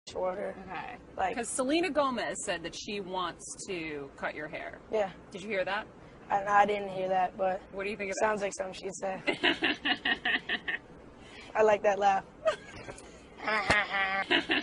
shorter. Okay. Like, because Selena Gomez said that she wants to cut your hair. yeah. Did you hear that? I didn't hear that, but What do you think of sounds like something she'd say. I like that laugh. that?